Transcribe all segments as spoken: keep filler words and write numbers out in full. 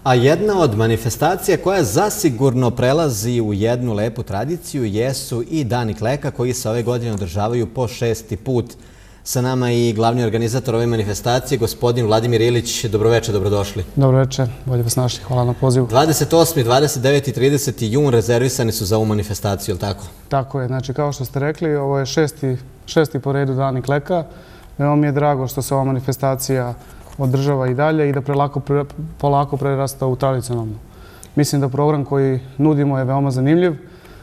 A jedna od manifestacija koja zasigurno prelazi u jednu lepu tradiciju jesu i Dani Kleka koji se ove godine održavaju po šesti put. Sa nama i glavni organizator ove manifestacije, gospodin Vladimir Ilić. Dobroveče, dobrodošli. Dobroveče, bolje vas našli. Hvala na pozivu. dvadeset osmi, dvadeset deveti i trideseti jun rezervisani su za ovu manifestaciju, je li tako? Tako je. Znači, kao što ste rekli, ovo je šesti, šesti po redu Dani Kleka. Veoma mi je drago što se ova manifestacija održava i dalje i da prelako, pre, polako prerasta u tradicionalno. Mislim da program koji nudimo je veoma zanimljiv. E,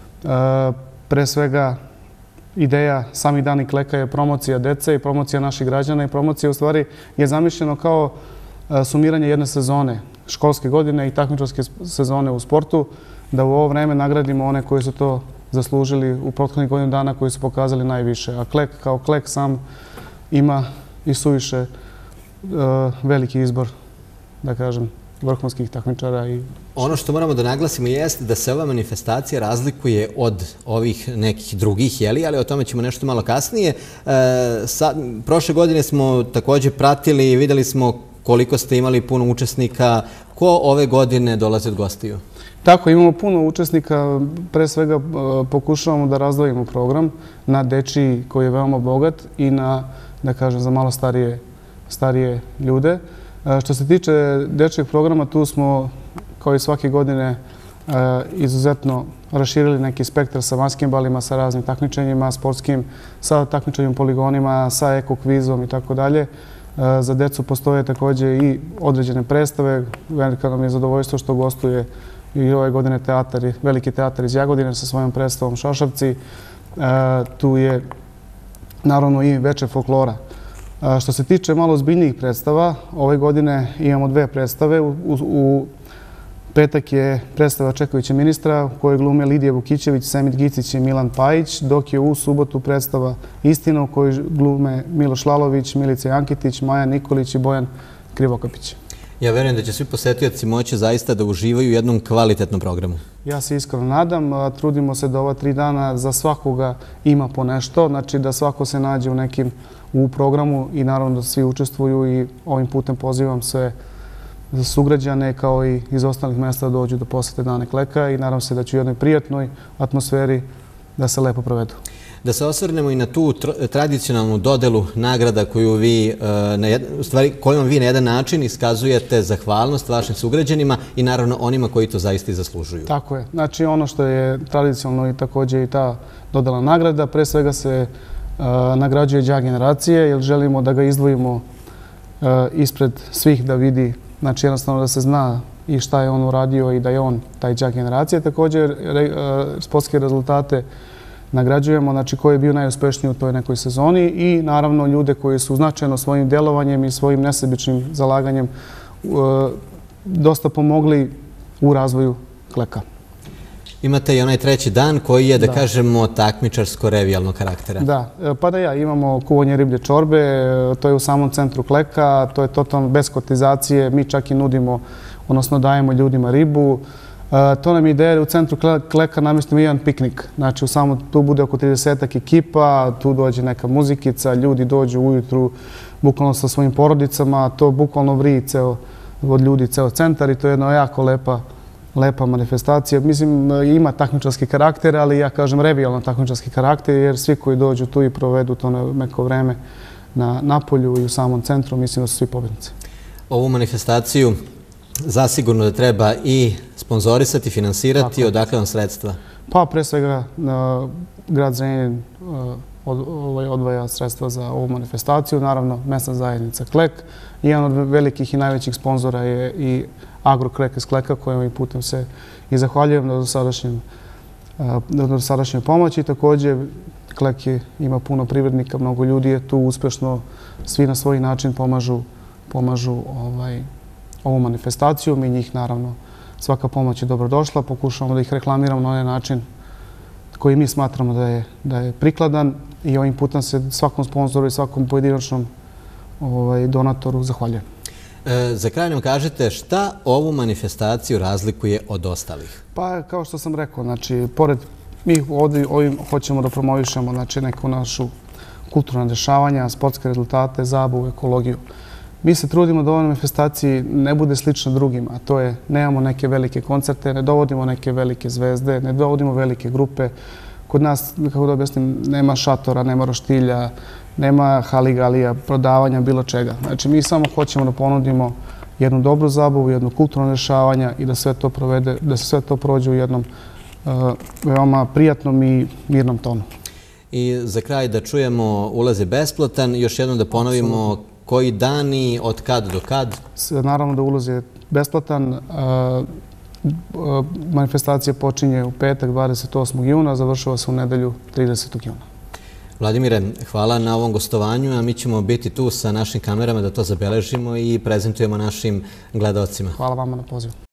pre svega, ideja samih Dani Kleka je promocija dece i promocija naših građana i promocija u stvari je zamišljeno kao sumiranje jedne sezone, školske godine i takmičarske sezone u sportu, da u ovo vreme nagradimo one koji su to zaslužili u prethodnih godinu dana, koji su pokazali najviše. A Klek kao Klek sam ima i suviše uh, veliki izbor, da kažem, vrhunskih takmičara. I ono što moramo da naglasimo jeste da se ova manifestacija razlikuje od ovih nekih drugih, jeli, ali o tome ćemo nešto malo kasnije. E, sa, prošle godine smo također pratili i videli smo koliko ste imali puno učesnika. Ko ove godine dolazi od gostiju? Tako, imamo puno učesnika. Pre svega pokušavamo da razdvojimo program na dečiji koji je veoma bogat i na, da kažem, za malo starije, starije ljude. Što se tiče dečjeg programa, tu smo, kao i svake godine, izuzetno raširili neki spektar sa basketbalima, sa raznim takmičenjima, sportskim, sa takmičenjem poligonima, sa eko-kvizom i tako dalje. Za decu postoje također i određene predstave. Velika nam je zadovoljstvo što gostuje i ove godine teatar, veliki teatar iz Jagodine sa svojom predstavom Šašavci. Tu je naravno i veče folklora. Što se tiče malo ozbiljnijih predstava, ove godine imamo dve predstave. U, u, u petak je predstava Čekajuće ministra u kojoj glume Lidija Vukićević, Semit Gicić i Milan Pajić, dok je u subotu predstava Istina u kojoj glume Miloš Lalović, Milica Jankitić, Maja Nikolić i Bojan Krivokapić. Ja verujem da će svi posetioci moći zaista da uživaju u jednom kvalitetnom programu. Ja se iskreno nadam. Trudimo se da ova tri dana za svakoga ima po nešto, znači da svako se nađe u nekim u programu i naravno da svi učestvuju i ovim putem pozivam sve sugrađane kao i iz ostalih mjesta da dođu da posete Dane Kleka i nadam se da će u jednoj prijatnoj atmosferi da se lepo provedu. Da se osvrnemo i na tu tradicionalnu dodelu nagrada koju vi, na jedan, u stvari, kojom vi na jedan način iskazujete zahvalnost vašim sugrađanima i naravno onima koji to zaista i zaslužuju. Tako je. Znači ono što je tradicionalno i također i ta dodela nagrada, pre svega se uh, nagrađuje đak generacije jer želimo da ga izdvojimo uh, ispred svih da vidi, znači jednostavno da se zna i šta je on uradio i da je on taj đak generacije. Također re, uh, sportske rezultate nagrađujemo, znači ko je bio najuspešniji u toj nekoj sezoni i naravno ljude koji su značajno svojim djelovanjem i svojim nesebičnim zalaganjem uh, dosta pomogli u razvoju Kleka. Imate i onaj treći dan koji je, da, da. kažemo, takmičarsko-revijalnog karaktera. Da, pa da ja, imamo kuvanje riblje čorbe, to je u samom centru Kleka, to je totalno bez kotizacije, mi čak i nudimo, odnosno dajemo ljudima ribu. To nam je ideja u centru Kleka namestimo jedan piknik. Znači, u samo tu bude oko tridesetak ekipa, tu dođe neka muzikica, ljudi dođu ujutru bukvalno sa svojim porodicama, to bukvalno vriji ceo, od ljudi ceo centar i to je jedna jako lepa, lepa manifestacija. Mislim, ima takmičarski karakter, ali ja kažem revijalno takmičarski karakter, jer svi koji dođu tu i provedu to neko vreme na Napolju i u samom centru, mislim da su svi pobjednici. Ovu manifestaciju zasigurno da treba i sponzorisati, finansirati. Odakle vam sredstva? Pa pre svega grad Zrenjanin odvaja sredstva za ovu manifestaciju. Naravno, mesna zajednica Klek. Jedan od velikih i najvećih sponzora je i Agrokrek iz Kleka, kojim i putem se i zahvaljujem na dosadašnjoj pomoći. Također, Klek ima puno privrednika, mnogo ljudi je tu uspešno, svi na svoj način pomažu, pomažu ovaj, ovu manifestaciju. Mi njih, naravno, svaka pomoć je dobrodošla. Pokušavamo da ih reklamiramo na onaj način koji mi smatramo da je, da je prikladan i ovim putem se svakom sponzoru i svakom pojedinačnom ovaj, donatoru zahvaljujem. E, za kraj nam kažete šta ovu manifestaciju razlikuje od ostalih? Pa, kao što sam rekao, znači, pored mi ovdje ovim hoćemo da promovišemo znači, neku našu kulturna dešavanja, sportske rezultate, zabavu, ekologiju. Mi se trudimo da ova manifestaciji ne bude slična drugima, a to je nemamo neke velike koncerte, ne dovodimo neke velike zvezde, ne dovodimo velike grupe. Kod nas, kako da objasnim, nema šatora, nema roštilja, nema haligalija, prodavanja, bilo čega. Znači, mi samo hoćemo da ponudimo jednu dobru zabavu, jedno kulturno rešavanje i da sve to provede, da se sve to prođe u jednom uh, veoma prijatnom i mirnom tonu. I za kraj da čujemo, ulaz je besplatan. Još jednom da ponovimo koji dan i od kad do kad? Naravno da ulaz je besplatan. Manifestacija počinje u petak dvadeset osmog juna, završava se u nedelju tridesetog juna. Vladimire, hvala na ovom gostovanju, a mi ćemo biti tu sa našim kamerama da to zabeležimo i prezentujemo našim gledaocima. Hvala vama na pozivu.